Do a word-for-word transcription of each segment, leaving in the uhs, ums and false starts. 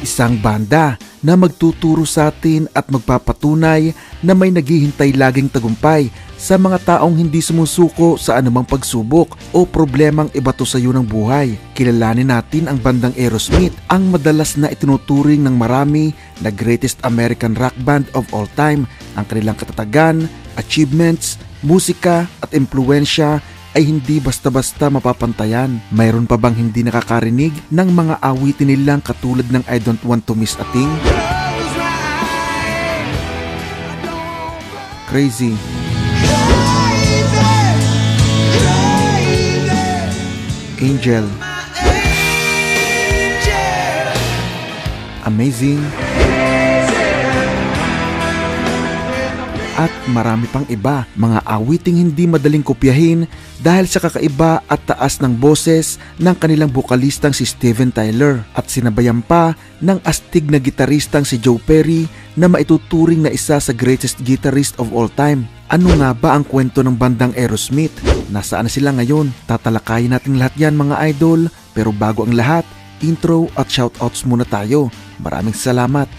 Isang banda na magtuturo sa atin at magpapatunay na may naghihintay laging tagumpay sa mga taong hindi sumusuko sa anumang pagsubok o problemang ibato sa iyo ng buhay. Kilalanin natin ang bandang Aerosmith, ang madalas na itinuturing ng marami na greatest American rock band of all time. Ang kanilang katatagan, achievements, musika at impluensya ay hindi basta-basta mapapantayan. Mayroon pa bang hindi nakakarinig ng mga awitin nilang katulad ng I Don't Want to Miss a Thing? Crazy. Angel. Amazing. At marami pang iba, mga awiting hindi madaling kopyahin dahil sa kakaiba at taas ng boses ng kanilang bokalistang si Steven Tyler at sinabayan pa ng astig na gitaristang si Joe Perry na maituturing na isa sa greatest guitarist of all time. Ano nga ba ang kwento ng bandang Aerosmith? Nasaan na sila ngayon? Tatalakayin natin lahat yan mga idol, pero bago ang lahat, intro at shoutouts muna tayo. Maraming salamat.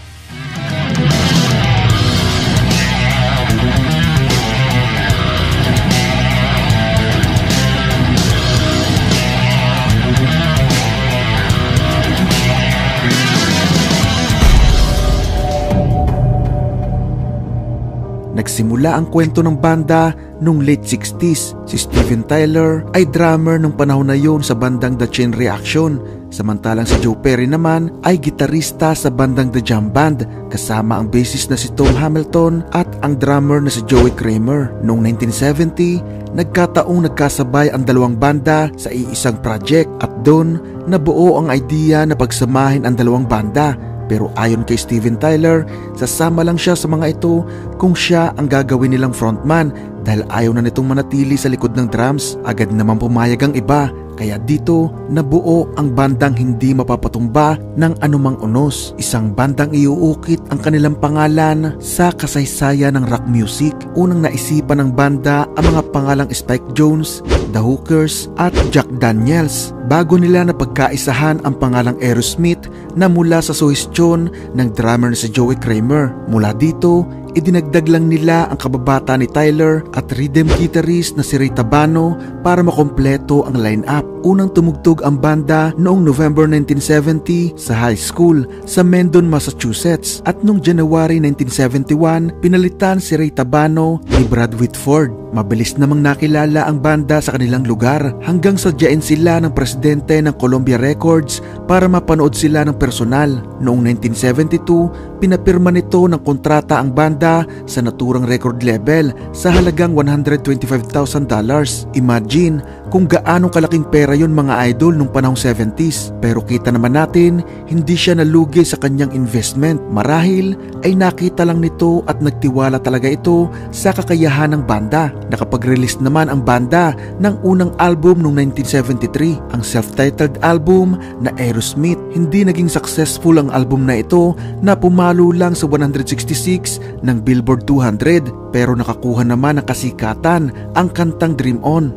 Nagsimula ang kwento ng banda noong late sixties. Si Steven Tyler ay drummer nung panahon na yon sa bandang The Chain Reaction. Samantalang si Joe Perry naman ay gitarista sa bandang The Jam Band kasama ang bassist na si Tom Hamilton at ang drummer na si Joey Kramer. Noong nineteen seventy, nagkataong nagkasabay ang dalawang banda sa iisang project at doon nabuo ang idea na pagsamahin ang dalawang banda. Pero ayon kay Steven Tyler, sasama lang siya sa mga ito kung siya ang gagawin nilang frontman dahil ayaw na nitong manatili sa likod ng drums. Agad naman pumayag ang iba, kaya dito nabuo ang bandang hindi mapapatumba ng anumang unos. Isang bandang iuukit ang kanilang pangalan sa kasaysayan ng rock music. Unang naisipan ng banda ang mga pangalang Spike Jones, The Hookers at Jack Daniels bago nila napagkaisahan ang pangalang Aerosmith na mula sa suhestyon ng drummer na si Joey Kramer. Mula dito, idinagdag lang nila ang kababata ni Tyler at rhythm guitarist na si Ray Tabano para makompleto ang line-up. Unang tumugtog ang banda noong November nineteen seventy sa high school sa Mendon, Massachusetts at noong January nineteen seventy-one, pinalitan si Ray Tabano ni Brad Whitford. Mabilis namang nakilala ang banda sa kanilang lugar hanggang sadyain sila ng presidente ng Columbia Records para mapanood sila ng personal. Noong nineteen seventy-two, pinapirma nito ng kontrata ang banda sa naturang record label sa halagang one hundred twenty-five thousand dollars. Imagine kung gaano kalaking pera yun mga idol nung panahong seventies. Pero kita naman natin, hindi siya nalugi sa kanyang investment. Marahil ay nakita lang nito at nagtiwala talaga ito sa kakayahan ng banda. Nakapag-release naman ang banda ng unang album noong nineteen seventy-three, ang self-titled album na Aerosmith. Hindi naging successful ang album na ito na pumalo lang sa one hundred sixty-six ng Billboard two hundred, pero nakakuha naman ng kasikatan ang kantang Dream On.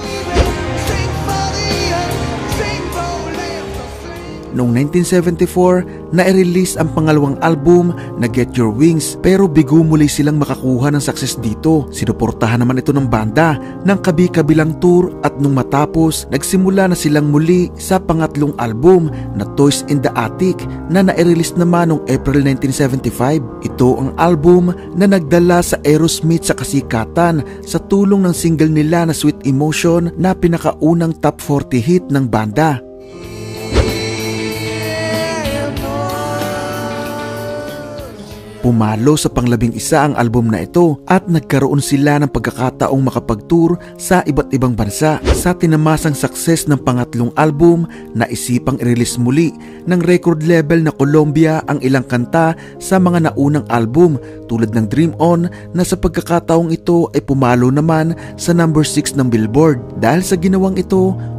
Noong nineteen seventy-four, na-release ang pangalawang album na Get Your Wings, pero bigo muli silang makakuha ng success dito. Sinuportahan naman ito ng banda ng kabi-kabilang tour at nung matapos, nagsimula na silang muli sa pangatlong album na Toys in the Attic na na-release naman noong April nineteen seventy-five. Ito ang album na nagdala sa Aerosmith sa kasikatan sa tulong ng single nila na Sweet Emotion na pinakaunang top forty hit ng banda. Pumalo sa panglabing isa ang album na ito at nagkaroon sila ng pagkakataong makapag-tour sa iba't ibang bansa. Sa tinamasang success ng pangatlong album, naisipang i-release muli ng record label na Columbia ang ilang kanta sa mga naunang album tulad ng Dream On na sa pagkakataong ito ay pumalo naman sa number six ng Billboard. Dahil sa ginawang ito,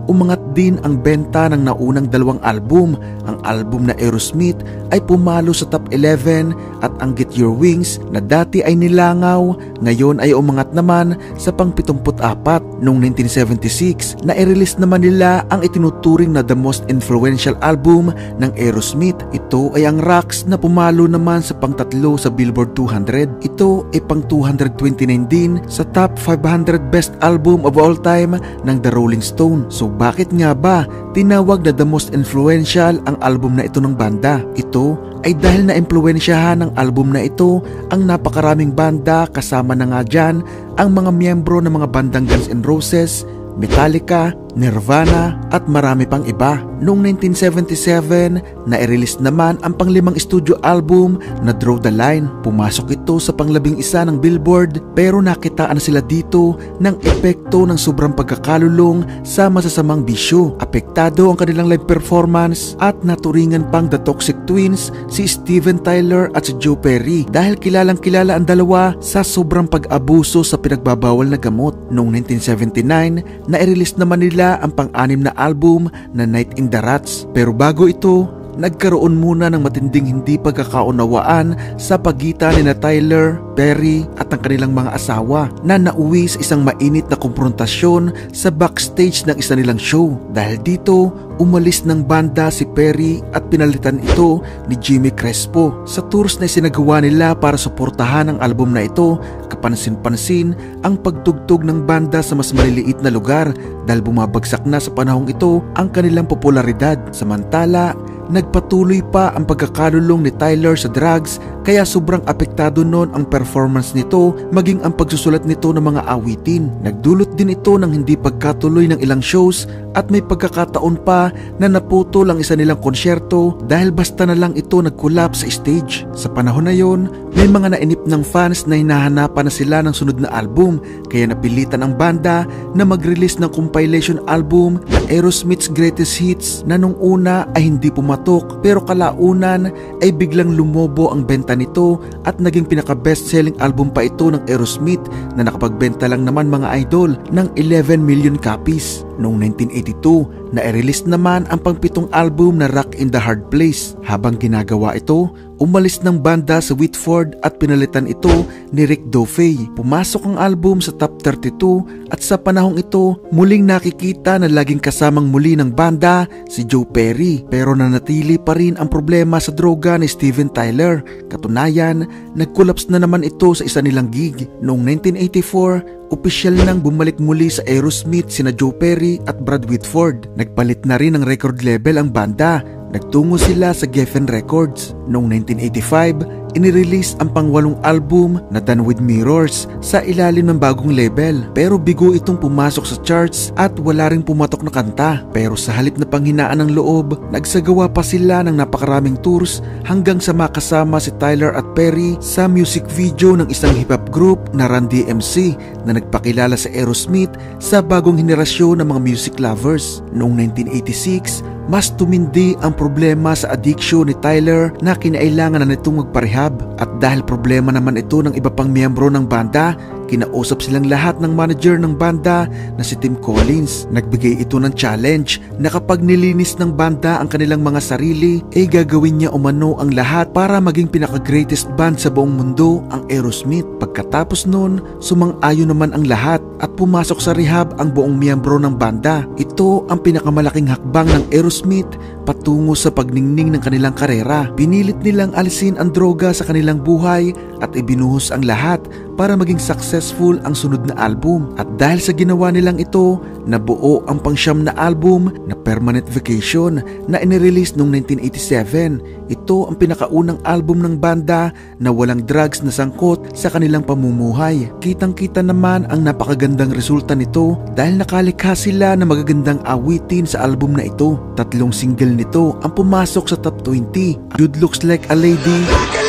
umangat din ang benta ng naunang dalawang album. Ang album na Aerosmith ay pumalo sa top eleven at ang Get Your Wings na dati ay nilangaw, ngayon ay umangat naman sa pang-pitongput apat. Noong nineteen seventy-six, na-release naman nila ang itinuturing na the most influential album ng Aerosmith. Ito ay ang Rocks na pumalo naman sa pang-tatlo sa Billboard two hundred. Ito ay pang two hundred twenty-nine din sa top five hundred best album of all time ng The Rolling Stone. So bakit nga ba tinawag na the most influential ang album na ito ng banda? Ito ay dahil na-impluwensyahan ng album na ito ang napakaraming banda, kasama na nga dyan ang mga miyembro ng mga bandang Guns N' Roses, Metallica, Nirvana at marami pang iba. Noong nineteen seventy-seven, na-release naman ang panglimang studio album na Draw the Line. Pumasok ito sa panglabing isa ng Billboard, pero nakitaan na sila dito ng epekto ng sobrang pagkakalulong sa masasamang bisyo. Apektado ang kanilang live performance at naturingan pang The Toxic Twins, si Steven Tyler at si Joe Perry, dahil kilalang kilala ang dalawa sa sobrang pag-abuso sa pinagbabawal na gamot. Noong nineteen seventy-nine, na-release naman nila ang pang-anim na album na Night in the Ruts. Pero bago ito, nagkaroon muna ng matinding hindi pagkakaunawaan sa pagitan ni na Tyler, Perry at ang kanilang mga asawa, na nauwi sa isang mainit na komprontasyon sa backstage ng isa nilang show. Dahil dito, umalis ng banda si Perry at pinalitan ito ni Jimmy Crespo. Sa tours na isinagawa nila para suportahan ang album na ito, kapansin-pansin ang pagtugtog ng banda sa mas maliliit na lugar dahil bumabagsak na sa panahong ito ang kanilang popularidad. Samantala, nagpatuloy pa ang pagkakalulong ni Tyler sa drugs, kaya sobrang apektado noon ang performance nito, maging ang pagsusulat nito ng mga awitin. Nagdulot din ito ng hindi pagkatuloy ng ilang shows at may pagkakataon pa na naputol ang isa nilang konsyerto dahil basta na lang ito nag-collapse sa stage. Sa panahon na yon, may mga nainip ng fans na hinahanapan na sila ng sunod na album, kaya napilitan ang banda na mag-release ng compilation album na Aerosmith's Greatest Hits na nung una ay hindi pumatok, pero kalaunan ay biglang lumobo ang benta nito at naging pinaka-best-selling album pa ito ng Aerosmith na nakapagbenta lang naman mga idol ng eleven million copies. Noong nineteen eighty-two, na-release naman ang pangpitong album na Rock in the Hard Place. Habang ginagawa ito, umalis ng banda sa Whitford at pinalitan ito ni Rick Dufay. Pumasok ang album sa top thirty-two at sa panahong ito, muling nakikita na laging kasamang muli ng banda si Joe Perry. Pero nanatili pa rin ang problema sa droga ni Steven Tyler. Katunayan, nag-collapse na naman ito sa isa nilang gig. Noong nineteen eighty-four, opisyal nang bumalik muli sa Aerosmith sina Joe Perry at Brad Whitford. Nagpalit na rin ng record label ang banda. Nagtungo sila sa Geffen Records. Noong nineteen eighty-five, inirelease ang pangwalong album na Done With Mirrors sa ilalim ng bagong label. Pero bigo itong pumasok sa charts at wala ring pumatok na kanta. Pero sa halip na panghinaan ng loob, nagsagawa pa sila ng napakaraming tours hanggang sa makasama si Tyler at Perry sa music video ng isang hip-hop group na Run D M C na nagpakilala sa Aerosmith sa bagong henerasyon ng mga music lovers. Noong nineteen eighty-six, mas tumindi ang problema sa addiction ni Tyler na kinailangan na nitong magparehab. At dahil problema naman ito ng iba pang miyembro ng banda, kinausap silang lahat ng manager ng banda na si Tim Collins. Nagbigay ito ng challenge na kapag nilinis ng banda ang kanilang mga sarili, ay gagawin niya umano ang lahat para maging pinaka-greatest band sa buong mundo, ang Aerosmith. Pagkatapos nun, sumang-ayon naman ang lahat at pumasok sa rehab ang buong miyembro ng banda. Ito ang pinakamalaking hakbang ng Aerosmith patungo sa pagningning ng kanilang karera. Pinilit nilang alisin ang droga sa kanilang buhay at ibinuhos ang lahat para maging successful ang sunod na album. At dahil sa ginawa nilang ito, nabuo ang pangsyam na album na Permanent Vacation na inirelease noong nineteen eighty-seven. Ito ang pinakaunang album ng banda na walang drugs na sangkot sa kanilang pamumuhay. Kitang-kita naman ang napakagandang resulta nito dahil nakalikha sila ng magagandang awitin sa album na ito. Tatlong single nito ang pumasok sa top twenty. Dude Looks Like a Lady,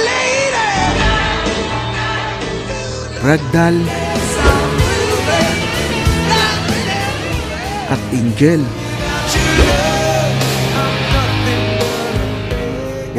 Ragdoll at Angel.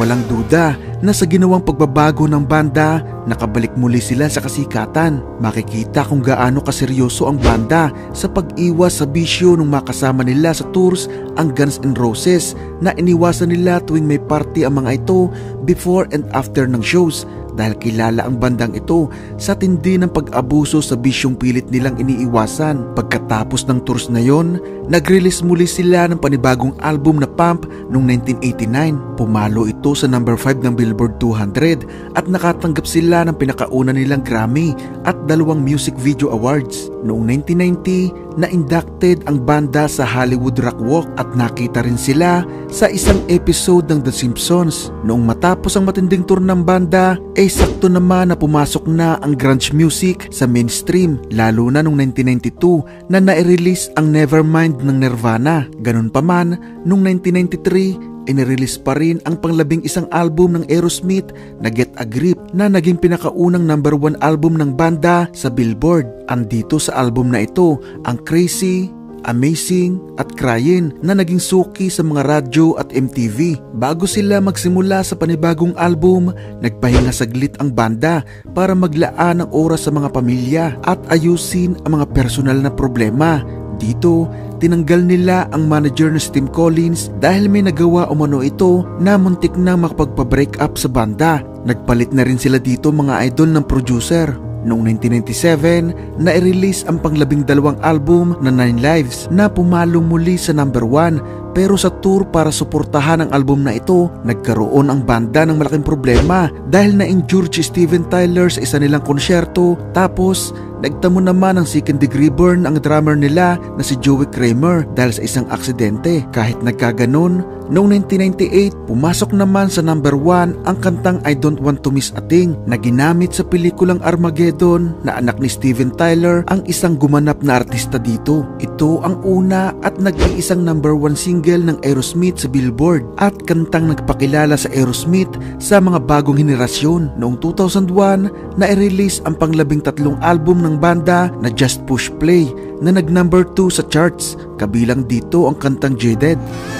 Walang duda na sa ginawang pagbabago ng banda, nakabalik muli sila sa kasikatan. Makikita kung gaano kaseryoso ang banda sa pag-iwas sa bisyo nung makasama nila sa tours ang Guns N' Roses na iniwasan nila tuwing may party ang mga ito before and after ng shows. Dahil kilala ang bandang ito sa tindi ng pag-abuso sa bisyong pilit nilang iniiwasan. Pagkatapos ng tours na yon, nag-release muli sila ng panibagong album na Pump noong nineteen eighty-nine. Pumalo ito sa number five ng Billboard two hundred at nakatanggap sila ng pinakauna nilang Grammy at dalawang Music Video Awards. Noong nineteen ninety, na-inducted ang banda sa Hollywood Rock Walk at nakita rin sila sa isang episode ng The Simpsons. Noong matapos ang matinding tour ng banda, ay sakto naman na pumasok na ang grunge music sa mainstream, lalo na noong nineteen ninety-two na nai-release ang Nevermind ng Nirvana. Ganun pa man, noong nineteen ninety-three, inirelease pa rin ang panglabing isang album ng Aerosmith na Get a Grip na naging pinakaunang number one album ng banda sa Billboard. Andito sa album na ito ang Crazy, Amazing at Crying na naging suki sa mga radyo at M T V. Bago sila magsimula sa panibagong album, nagpahinga saglit ang banda para maglaan ng oras sa mga pamilya at ayusin ang mga personal na problema. Dito, tinanggal nila ang manager na si Tim Collins dahil may nagawa umano ito na muntik na makapagpa-break up sa banda. Nagpalit na rin sila dito mga idol ng producer. Noong nineteen ninety-seven, na-release ang panglabing dalawang album na Nine Lives na pumalong muli sa number one. Pero sa tour para suportahan ang album na ito, nagkaroon ang banda ng malaking problema dahil na-injure si Steven Tyler sa isa nilang konsyerto. Tapos, nagtamo naman ng second degree burn ang drummer nila na si Joey Kramer dahil sa isang aksidente. Kahit nagkaganon, noong nineteen ninety-eight, pumasok naman sa number one ang kantang I Don't Want to Miss a Thing na ginamit sa pelikulang Armageddon na anak ni Steven Tyler ang isang gumanap na artista dito. Ito ang una at nag-iisang number one single ng Aerosmith sa Billboard at kantang nagpakilala sa Aerosmith sa mga bagong henerasyon. Noong two thousand one, na-release ang panglabing tatlong album ng banda na Just Push Play na nag-number two sa charts. Kabilang dito ang kantang Jaded.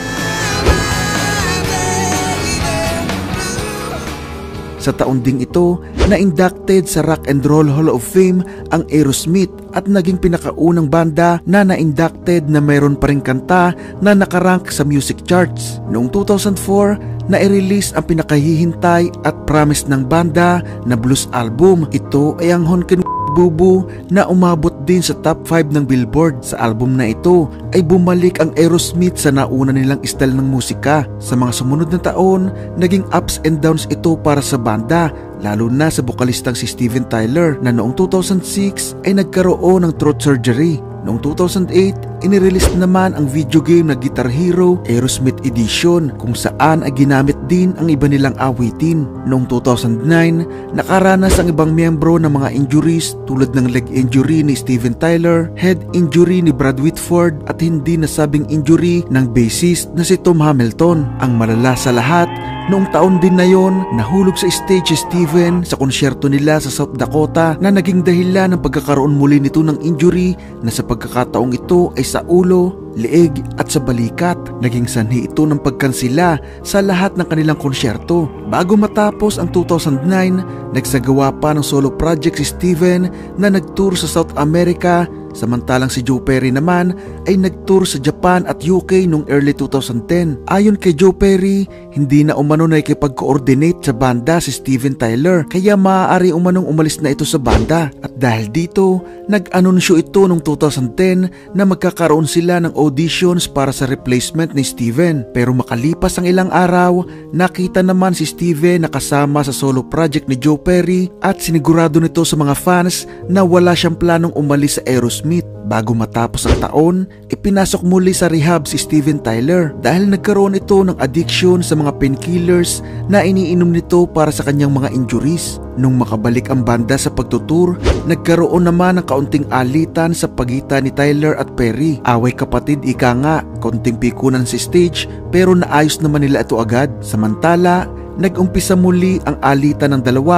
Sa taon ding ito, na-inducted sa Rock and Roll Hall of Fame ang Aerosmith at naging pinakaunang banda na na-inducted na mayroon pa ring kanta na nakarank sa music charts. Noong two thousand four, na-release ang pinakahihintay at promise ng banda na blues album. Ito ay ang Honkin Bubu na umabot din sa top five ng Billboard. Sa album na ito ay bumalik ang Aerosmith sa nauna nilang style ng musika. Sa mga sumunod na taon, naging ups and downs ito para sa banda, lalo na sa bokalistang si Steven Tyler na noong two thousand six ay nagkaroon ng throat surgery. Noong two thousand eight, inirelease naman ang video game na Guitar Hero Aerosmith Edition kung saan ay ginamit din ang iba nilang awitin. Noong two thousand nine, nakaranas ang ibang miyembro ng mga injuries tulad ng leg injury ni Steven Tyler, head injury ni Brad Whitford at hindi nasabing injury ng bassist na si Tom Hamilton. Ang malala sa lahat, noong taon din na yon, nahulog sa stage si Steven sa konsyerto nila sa South Dakota na naging dahilan ng pagkakaroon muli nito ng injury na sa pagkakataong ito ay sa ulo, leeg at sa balikat. Naging sanhi ito ng pagkansila sa lahat ng kanilang konsyerto. Bago matapos ang two thousand nine, nagsagawa pa ng solo project si Steven na nagtour sa South America, samantalang si Joe Perry naman ay nagtour sa Japan at U K noong early two thousand ten. Ayon kay Joe Perry, hindi na umano na ikipag-coordinate sa banda si Steven Tyler, kaya maaari umanong umalis na ito sa banda. At dahil dito, nag-anunsyo ito noong two thousand ten na magkakaroon sila ng auditions para sa replacement ni Steven. Pero makalipas ang ilang araw, nakita naman si Steven na kasama sa solo project ni Joe Perry at sinigurado nito sa mga fans na wala siyang planong umalis sa Aerosmith. Bago matapos ang taon, ipinasok muli sa rehab si Steven Tyler dahil nagkaroon ito ng addiction sa mga painkillers na iniinom nito para sa kanyang mga injuries. Nung makabalik ang banda sa pagtutur, nagkaroon naman ng kaunting alitan sa pagitan ni Tyler at Perry. Away kapatid ika nga, kaunting pikunan si stage pero naayos naman nila ito agad. Samantala, nag-umpisa muli ang alitan ng dalawa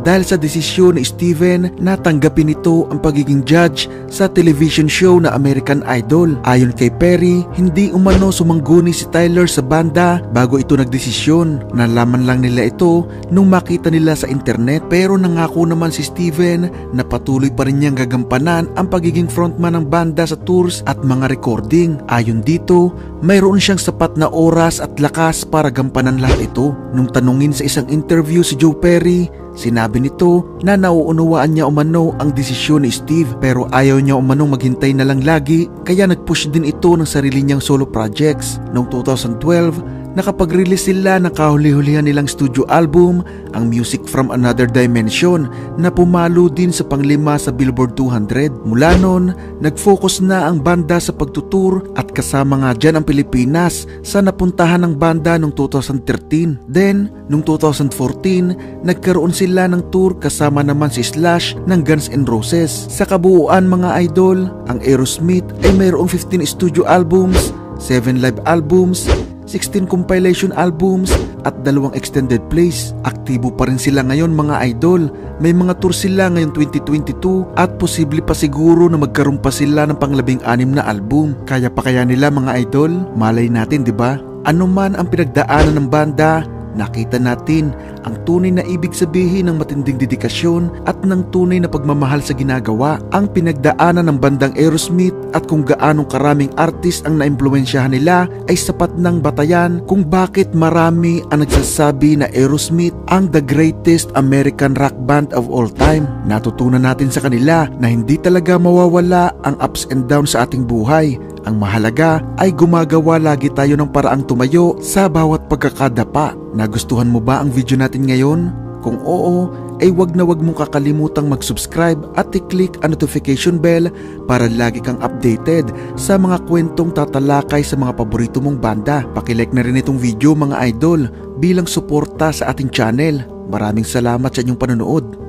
dahil sa desisyon ni Steven na tanggapin ito ang pagiging judge sa television show na American Idol. Ayon kay Perry, hindi umano sumangguni si Tyler sa banda bago ito nagdesisyon. Nalaman lang nila ito nung makita nila sa internet, pero nangako naman si Steven na patuloy pa rin niyang gagampanan ang pagiging frontman ng banda sa tours at mga recording. Ayon dito, mayroon siyang sapat na oras at lakas para gampanan lahat ito. Nung tanungin sa isang interview si Joe Perry, sinabi nito na nauunawaan niya umano ang desisyon ni Steve, pero ayaw niya umanong maghintay na lang lagi, kaya nag-push din ito ng sarili niyang solo projects. Noong two thousand twelve, nakapag-release sila ng kahuli-hulihan nilang studio album, ang Music from Another Dimension, na pumalo din sa panglima sa Billboard two hundred. Mula noon, nag-focus na ang banda sa pagtutur at kasama nga dyan ang Pilipinas sa napuntahan ng banda noong two thousand thirteen. Then, noong two thousand fourteen, nagkaroon sila ng tour kasama naman si Slash ng Guns N' Roses. Sa kabuuan mga idol, ang Aerosmith ay mayroong fifteen studio albums, seven live albums, sixteen compilation albums at dalawang extended plays. Aktibo pa rin sila ngayon mga idol. May mga tour sila ngayon twenty twenty-two at posible pa siguro na magkaroon pa sila ng panglabing anim na album. Kaya pa kaya nila mga idol? Malay natin, di ba? Ano man ang pinagdaanan ng banda, nakita natin ang tunay na ibig sabihin ng matinding dedikasyon at ng tunay na pagmamahal sa ginagawa. Ang pinagdaanan ng bandang Aerosmith at kung gaanong karaming artist ang naimpluwensyahan nila ay sapat ng batayan kung bakit marami ang nagsasabi na Aerosmith ang the greatest American rock band of all time. Natutunan natin sa kanila na hindi talaga mawawala ang ups and downs sa ating buhay. Ang mahalaga ay gumagawa lagi tayo ng paraang tumayo sa bawat pagkakadapa. Nagustuhan mo ba ang video natin ngayon? Kung oo, ay wag na wag mong kakalimutang mag-subscribe at i-click ang notification bell para lagi kang updated sa mga kwentong tatalakay sa mga paborito mong banda. Pakilike na rin itong video mga idol bilang suporta sa ating channel. Maraming salamat sa inyong panonood.